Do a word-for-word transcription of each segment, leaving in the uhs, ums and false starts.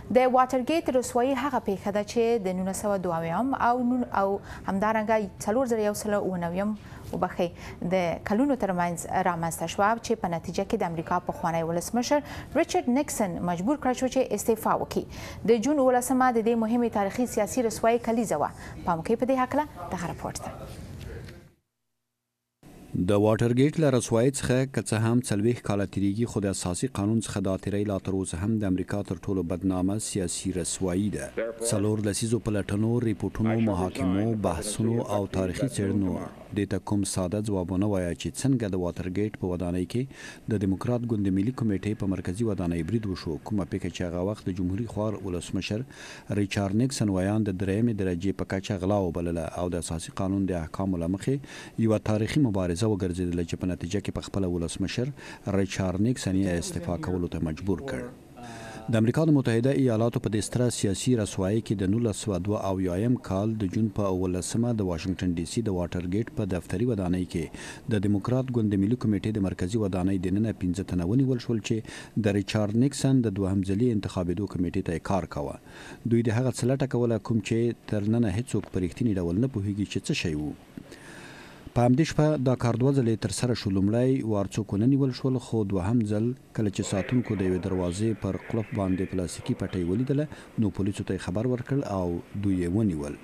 د واټرګیټ رسوایي هغه پیښه ده چې د نولس سوه دوه اویایم او او همدارنګه څلور زره یو سل اوه نویم وبخښئ د کلونو ترمنځ رامنځته شوه چې په نتیجه کې د امریکا پخوانی ولسمشر ریچارډ نیکسن مجبور کړی شو چې استعفا وکړي. د جون اوولسمه د دې مهمې تاریخي سیاسي رسوایي کلیزه وه. پام کوئ په دې هکله دغه راپورټ ته. د واټرګیټ له رسوایۍ څخه که څه هم څلوېښت کاله تېرېږي، خو د اساسي قانون څخه دا تېری لا تر اوسه هم د امریکا تر ټولو بدنامه سیاسي رسوایي ده. څلور لسیزو پلټنو، ریپورټونو، محاکمو، بحثونو او تاریخي څېړنو دې ته کوم ساده ځوابونه وایه چې څنګه د واټرګیټ په ودانۍ کې د دیموکرات ګوند ملي کمیټې په مرکزي ودانۍ برید وشو، کومه پیښه چې هغه وخت د جمهوري خوار ولسمشر ریچارډ نیکسن ویان د درېیمې درجې په کچه غلا وبلله او د اساسي قانون د احکامو له مخې یوه تاریخي مبارزه وګرځېدله چې په نتیجه کې په خپله ولسمشر ریچارډ نیکسن یې استعفا کولو ته مجبور کړ. د امریکا د متحده ایالاتو په دې ستره سیاسي رسوایۍ کې د نولس سوه دوه اویایم کال د جون په اوولسمه د واشنګټن ډي سي د واټرګیټ په دفتري ودانۍ کې د دیموکرات ګوند ملي کمیټې د مرکزي ودانۍ دننه پنځه تنه ونیول شول چې د ریچارډ نیکسن د دوهم ځلي انتخابېدو کمیټې ته یې کار کاوه. دوی د هغه څه لټه کوله کوم چې تر ننه هیڅوک په رښتیني ډول نه پوهېږي چې څه شی و. په همدې شپه دا کار دوه ځلې ترسره شو. لومړی وار څوک ونه نیول شول، خو دوهم ځل کله چې ساتونکو د یوې دروازې پر قلف باندې پلاستیکي پټۍ ولیدله نو پولیسو ته یې خبر ورکړ او دوی یې ونیول.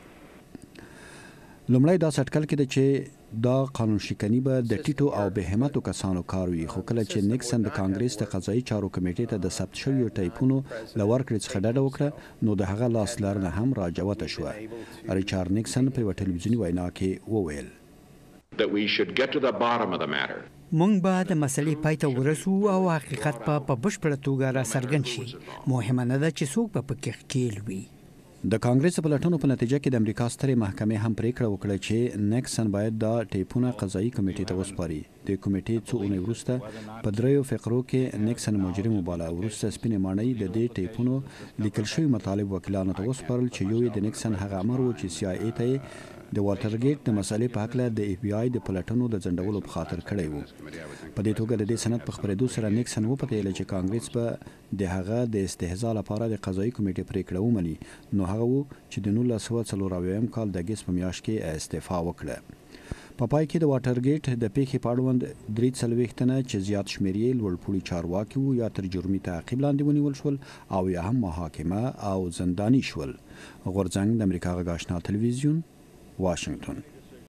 لومړی دا سټکل کېده چې دا قانون شکني به د ټیټو او بې همتو کسانو کار وي، خو کله چې نیکسن د کانګریس د قضایي چارو کمیټې ته د ثبت شویو ټایپونو له ورکړې څخه ډډه وکړه نو د هغه لاس لرنه هم راجوته شوه. ریچارډ نیکسن په یوه ټلویزیوني وینا کې وویل that we should get to the bottom of the matter. مونږ به د مسلې پای ته ورسو او حقیقت په په بشپړه توګه را څرګند شي. مهمه نه ده چې څوک به پکې ښکېل وي. د کانګریس پلټنو په نتیجه کې د امریکا سترې محکمې هم پریکړه وکړه چې نیکسن باید دا ټیپونه قضایي کمیټې ته وسپاري. د کمیټې څو اونۍ وروسته په دریو فقرو کې نیکسن مجرم وباله. وروسته سپینې ماڼۍ د دې ټیپونو لیکل شوي مطالب وکیلانو ته وسپارل چې یو یې د نیکسن هغه امر و چې سی آی ای ته یې د واټرګیټ د مسئلې په هکله د اف بی آی د پلټنو د ځنډولو په خاطر کړی و. په دې توګه د دې سند په خپرېدو سره نیکسن وپتېیله چې کانګریس به د هغه د استهزا لپاره د قضایي کمیټې پریکړه ومني، نو هغه و چې د نولس سوه څلور اویایم کال د اګست په میاشت کې استعفا وکړه. په پای کې د واټرګیټ د پیښې په اړوند درې څلوېښت تنه چې زیات شمېر یې لوړپوړي چارواکي وو یا تر جرمي تعقیب لاندې ونیول شول او یا هم محاکمه او زنداني شول. غورځنګ د امریکا غږ آشنا تلویزیون، واشنگتن.